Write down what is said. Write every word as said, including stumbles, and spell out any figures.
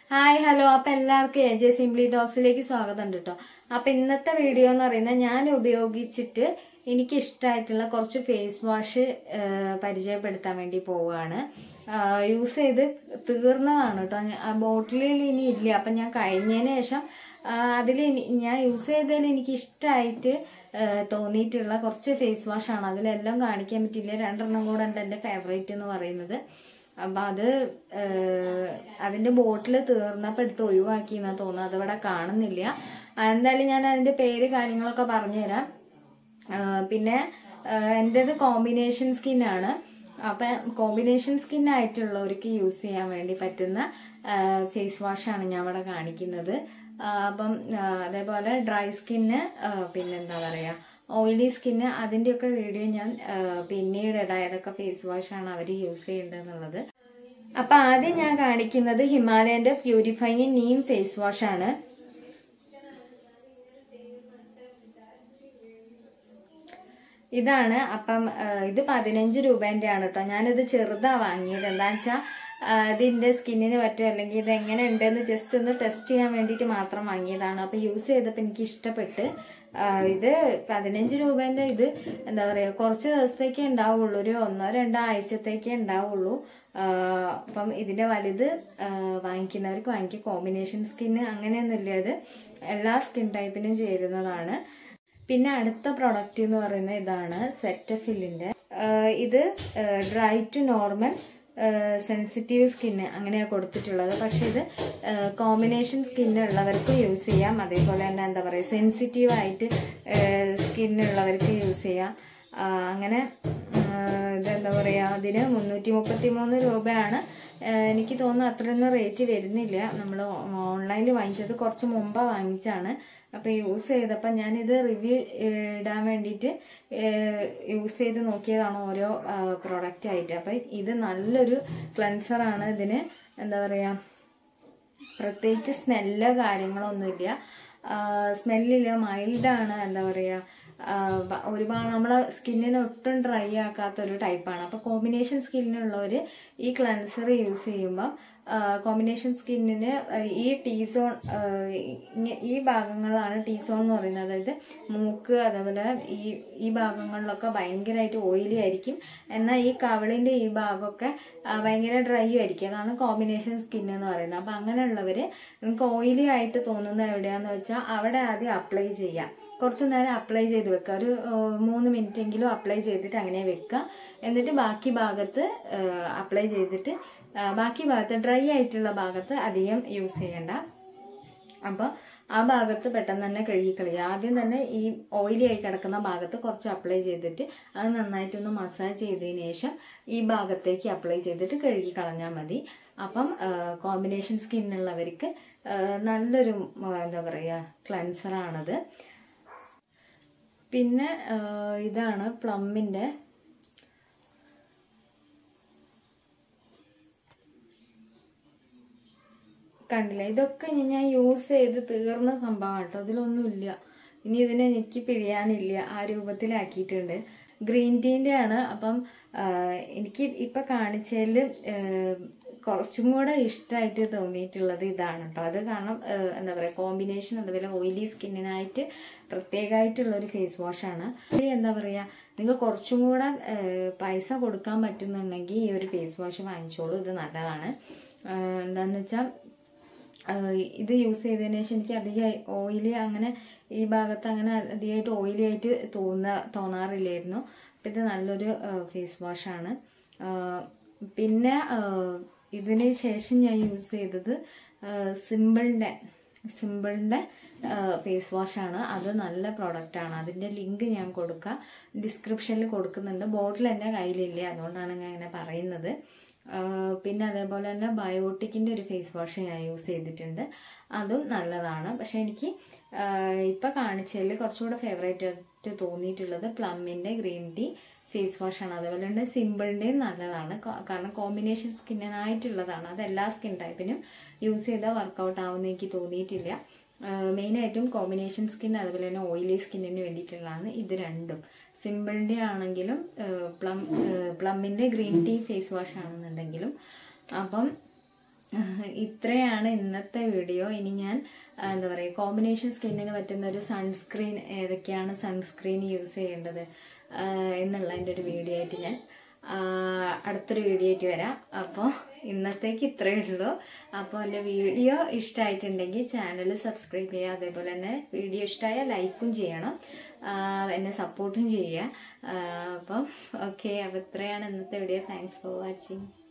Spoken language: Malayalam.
ഹായ് ഹലോ അപ്പോൾ എല്ലാവർക്കും എ ജെ സിംപ്ലി ടോക്സിലേക്ക് സ്വാഗതം ഉണ്ട് കേട്ടോ. അപ്പോൾ ഇന്നത്തെ വീഡിയോ എന്ന് പറയുന്നത് ഞാൻ ഉപയോഗിച്ചിട്ട് എനിക്ക് ഇഷ്ടമായിട്ടുള്ള കുറച്ച് ഫേസ് വാഷ് പരിചയപ്പെടുത്താൻ വേണ്ടി പോവുകയാണ്. യൂസ് ചെയ്ത് തീർന്നതാണ് കേട്ടോ. ആ ബോട്ടിലിൽ ഇനി ഇല്ല. അപ്പം ഞാൻ കഴിഞ്ഞതിന് ശേഷം അതിൽ ഞാൻ യൂസ് ചെയ്തതിൽ എനിക്ക് ഇഷ്ടമായിട്ട് തോന്നിയിട്ടുള്ള കുറച്ച് ഫേസ് വാഷാണ്. അതിലെല്ലാം കാണിക്കാൻ പറ്റില്ല. രണ്ടെണ്ണം കൂടെ ഉണ്ട് എൻ്റെ ഫേവറേറ്റ് എന്ന് പറയുന്നത്. അപ്പം അത് അതിൻ്റെ ബോട്ടിൽ തീർന്നപ്പോൾ എടുത്ത് ഒഴിവാക്കി എന്നാണ് തോന്നുന്നത്. അതിവിടെ കാണുന്നില്ല. എന്തായാലും ഞാൻ അതിൻ്റെ പേര് കാര്യങ്ങളൊക്കെ പറഞ്ഞുതരാം. പിന്നെ എൻ്റേത് കോമ്പിനേഷൻ സ്കിന്നാണ്. അപ്പം കോമ്പിനേഷൻ സ്കിന്നായിട്ടുള്ളവർക്ക് യൂസ് ചെയ്യാൻ വേണ്ടി പറ്റുന്ന ഫേസ് വാഷാണ് ഞാൻ ഇവിടെ കാണിക്കുന്നത്. അപ്പം അതേപോലെ ഡ്രൈ സ്കിന്ന്, പിന്നെന്താ പറയുക, ഓയിലി സ്കിന്ന്, അതിൻ്റെയൊക്കെ വീഡിയോ ഞാൻ പിന്നീട് ഇടാം. ഏതൊക്കെ ഫേസ് വാഷാണ് അവർ യൂസ് ചെയ്യേണ്ടതെന്നുള്ളത്. അപ്പം ആദ്യം ഞാൻ കാണിക്കുന്നത് ഹിമാലയൻ്റെ പ്യൂരിഫൈയിങ് നീം ഫേസ് വാഷാണ്. ഇതാണ്. അപ്പം ഇത് പതിനഞ്ച് രൂപേൻ്റെ ആണ് കേട്ടോ. ഞാനിത് ചെറുതാ വാങ്ങിയത്. എന്താണെന്ന് വെച്ചാൽ ഇതിൻ്റെ സ്കിന്നിന് പറ്റും, അല്ലെങ്കിൽ ഇത് എങ്ങനെ ഉണ്ടെന്ന് ജസ്റ്റ് ഒന്ന് ടെസ്റ്റ് ചെയ്യാൻ വേണ്ടിയിട്ട് മാത്രം വാങ്ങിയതാണ്. അപ്പോൾ യൂസ് ചെയ്തപ്പോൾ എനിക്ക് ഇഷ്ടപ്പെട്ട്. ഇത് പതിനഞ്ച് രൂപേൻ്റെ ഇത് എന്താ പറയുക, കുറച്ച് ദിവസത്തേക്കേ ഉണ്ടാവുള്ളൂ, ഒരു ഒന്നോ രണ്ടോ ആഴ്ചത്തേക്കേ ഉണ്ടാവുള്ളൂ. അപ്പം ഇതിൻ്റെ വലുത് വാങ്ങിക്കുന്നവർക്ക് വാങ്ങിക്കുക. കോമ്പിനേഷൻ സ്കിന്ന് അങ്ങനെയൊന്നുമില്ല, ഇത് എല്ലാ സ്കിൻ ടൈപ്പിനും ചേരുന്നതാണ്. പിന്നെ അടുത്ത പ്രൊഡക്റ്റ് എന്ന് പറയുന്നത് ഇതാണ്, സെറ്റഫില്ലിൻ്റെ. ഇത് ഡ്രൈ ടു നോർമൽ സെൻസിറ്റീവ് സ്കിന്ന് അങ്ങനെയാണ് കൊടുത്തിട്ടുള്ളത്. പക്ഷെ ഇത് കോമ്പിനേഷൻ സ്കിന്നുള്ളവർക്ക് യൂസ് ചെയ്യാം. അതേപോലെ തന്നെ എന്താ പറയുക, സെൻസിറ്റീവ് ആയിട്ട് സ്കിന്നുള്ളവർക്ക് യൂസ് ചെയ്യാം. അങ്ങനെ ഇതെന്താ പറയുക, അതിന് മുന്നൂറ്റി മുപ്പത്തി മൂന്ന് രൂപയാണ്. എനിക്ക് തോന്നുന്നു അത്രയൊന്നും റേറ്റ് വരുന്നില്ല. നമ്മൾ ഓൺലൈനിൽ വാങ്ങിച്ചത് കുറച്ച് മുമ്പാണ് വാങ്ങിച്ചാണ്. അപ്പോൾ യൂസ് ചെയ്തപ്പോൾ ഞാനിത് റിവ്യൂ ഇടാൻ വേണ്ടിയിട്ട് യൂസ് ചെയ്ത് നോക്കിയതാണ് ഓരോ പ്രോഡക്റ്റായിട്ട്. അപ്പം ഇത് നല്ലൊരു ക്ലെൻസറാണ്. ഇതിന് എന്താ പറയുക, പ്രത്യേകിച്ച് സ്മെല്ലോ കാര്യങ്ങളോ ഒന്നുമില്ല, സ്മെല്ലില്ല, മൈൽഡാണ്. എന്താ പറയുക, ഒരുപാട് നമ്മളെ സ്കിന്നിനെ ഒട്ടും ഡ്രൈ ആക്കാത്തൊരു ടൈപ്പാണ്. അപ്പോൾ കോമ്പിനേഷൻ സ്കിന്നുള്ളവർ ഈ ക്ലെൻസർ യൂസ് ചെയ്യുമ്പം കോമ്പിനേഷൻ സ്കിന്നിന് ഈ ടീ സോൺ, ഈ ഭാഗങ്ങളാണ് ടീ സോൺ എന്ന് പറയുന്നത്. അതായത് മൂക്ക്, അതേപോലെ ഈ ഈ ഭാഗങ്ങളിലൊക്കെ ഭയങ്കരമായിട്ട് ഓയിലി ആയിരിക്കും. എന്നാൽ ഈ കവിളിൻ്റെ ഈ ഭാഗമൊക്കെ ഭയങ്കര ഡ്രൈ ആയിരിക്കും. അതാണ് കോമ്പിനേഷൻ സ്കിൻ എന്ന് പറയുന്നത്. അപ്പം അങ്ങനെയുള്ളവർ നിങ്ങൾക്ക് ഓയിലി ആയിട്ട് തോന്നുന്നത് എവിടെയാണെന്ന് വെച്ചാൽ അവിടെ ആദ്യം അപ്ലൈ ചെയ്യാം. കുറച്ച് നേരം അപ്ലൈ ചെയ്ത് വെക്കുക. ഒരു മൂന്ന് മിനിറ്റ് എങ്കിലും അപ്ലൈ ചെയ്തിട്ട് അങ്ങനെ വെക്കുക. എന്നിട്ട് ബാക്കി ഭാഗത്ത് അപ്ലൈ ചെയ്തിട്ട് ബാക്കി ഭാഗത്ത് ഡ്രൈ ആയിട്ടുള്ള ഭാഗത്ത് അധികം യൂസ് ചെയ്യണ്ട. അപ്പോൾ ആ ഭാഗത്ത് പെട്ടെന്ന് തന്നെ കഴുകിക്കളയുക. ആദ്യം തന്നെ ഈ ഓയിലി ആയി കിടക്കുന്ന ഭാഗത്ത് കുറച്ച് അപ്ലൈ ചെയ്തിട്ട് അത് നന്നായിട്ടൊന്ന് മസാജ് ചെയ്തതിന് ശേഷം ഈ ഭാഗത്തേക്ക് അപ്ലൈ ചെയ്തിട്ട് കഴുകി കളഞ്ഞാൽ മതി. അപ്പം കോമ്പിനേഷൻ സ്കിന്നുള്ളവർക്ക് നല്ലൊരു എന്താ പറയുക ക്ലെൻസറാണത്. പിന്നെ ഇതാണ് പ്ലമ്മിൻ്റെ. കണ്ടില്ല, ഇതൊക്കെ ഞാൻ യൂസ് ചെയ്ത് തീർന്ന സംഭവമാണ് കേട്ടോ. അതിലൊന്നുമില്ല, ഇനി ഇതിനെ എനിക്ക് പിഴിയാനില്ല, ആ രൂപത്തിലാക്കിയിട്ടുണ്ട്. ഗ്രീൻ ടീൻ്റെ ആണ്. അപ്പം എനിക്ക് ഇപ്പം കാണിച്ചതിൽ കുറച്ചും കൂടെ ഇഷ്ടമായിട്ട് തോന്നിയിട്ടുള്ളത് ഇതാണ് കേട്ടോ. അത് കാരണം എന്താ പറയുക, കോമ്പിനേഷൻ അതുപോലെ ഓയിലി സ്കിന്നിനായിട്ട് പ്രത്യേകമായിട്ടുള്ളൊരു ഫേസ് വാഷാണ്. എന്താ പറയുക, നിങ്ങൾക്ക് കുറച്ചും കൂടെ പൈസ കൊടുക്കാൻ പറ്റുന്നുണ്ടെങ്കിൽ ഈ ഒരു ഫേസ് വാഷ് വാങ്ങിച്ചോളൂ. ഇത് നല്ലതാണ്. എന്താണെന്ന് വെച്ചാൽ ഇത് യൂസ് ചെയ്തതിന് ശേഷം എനിക്ക് അധികം ഓയിലി അങ്ങനെ ഈ ഭാഗത്ത് അങ്ങനെ അധികമായിട്ട് ഓയിലി ആയിട്ട് തോന്നാ തോന്നാറില്ലായിരുന്നു. അപ്പം ഇത് നല്ലൊരു ഫേസ് വാഷാണ്. പിന്നെ ഇതിന് ശേഷം ഞാൻ യൂസ് ചെയ്തത് സിമ്പിളിൻ്റെ സിമ്പിളിൻ്റെ ഫേസ് വാഷാണ്. അത് നല്ല പ്രോഡക്റ്റാണ്. അതിൻ്റെ ലിങ്ക് ഞാൻ കൊടുക്കാം, ഡിസ്ക്രിപ്ഷനിൽ കൊടുക്കുന്നുണ്ട്. ബോട്ടിൽ എൻ്റെ കയ്യിലില്ല, അതുകൊണ്ടാണ് ഞാൻ ഇങ്ങനെ പറയുന്നത്. പിന്നെ അതേപോലെ തന്നെ ബയോട്ടിക്കിൻ്റെ ഒരു ഫേസ് വാഷ് ഞാൻ യൂസ് ചെയ്തിട്ടുണ്ട്. അതും നല്ലതാണ്. പക്ഷെ എനിക്ക് ഇപ്പം കാണിച്ചതിൽ കുറച്ചുകൂടെ ഫേവറേറ്റ് ആയിട്ട് തോന്നിയിട്ടുള്ളത് പ്ലമ്മിൻ്റെ ഗ്രീൻ ടീ ഫേസ് വാഷാണ്. അതേപോലെ തന്നെ സിമ്പിളിൻ്റെയും നല്ലതാണ്. കാരണം കോമ്പിനേഷൻ സ്കിന്നിനായിട്ടുള്ളതാണ്. അത് എല്ലാ സ്കിൻ ടൈപ്പിനും യൂസ് ചെയ്താൽ വർക്കൗട്ട് ആവുമെന്ന് എനിക്ക് തോന്നിയിട്ടില്ല. മെയിനായിട്ടും കോമ്പിനേഷൻ സ്കിൻ അതുപോലെ തന്നെ ഓയിലി സ്കിന്നിന് വേണ്ടിയിട്ടുള്ളതാണ് ഇത് രണ്ടും. സിമ്പിളിൻ്റെ ആണെങ്കിലും പ്ലം പ്ലമ്മിൻ്റെ ഗ്രീൻ ടീ ഫേസ് വാഷ് ആണെന്നുണ്ടെങ്കിലും. അപ്പം ഇത്രയാണ് ഇന്നത്തെ വീഡിയോ. ഇനി ഞാൻ എന്താ പറയുക, കോമ്പിനേഷൻ സ്കിന്നിന് പറ്റുന്ന ഒരു സൺസ്ക്രീൻ, ഏതൊക്കെയാണ് സൺസ്ക്രീൻ യൂസ് ചെയ്യേണ്ടത് എന്നുള്ളതിൻ്റെ ഒരു വീഡിയോ ആയിട്ട് ഞാൻ അടുത്തൊരു വീഡിയോ ആയിട്ട് വരാം. അപ്പോൾ ഇന്നത്തേക്ക് ഇത്രയേ ഉള്ളൂ. അപ്പോൾ എൻ്റെ വീഡിയോ ഇഷ്ടമായിട്ടുണ്ടെങ്കിൽ ചാനൽ സബ്സ്ക്രൈബ് ചെയ്യുക. അതേപോലെ തന്നെ വീഡിയോ ഇഷ്ടമായാൽ ലൈക്കും ചെയ്യണം, എന്നെ സപ്പോർട്ടും ചെയ്യുക. അപ്പം ഓക്കെ, അപ്പോൾ ഇത്രയാണ് ഇന്നത്തെ വീഡിയോ. Thanks for watching.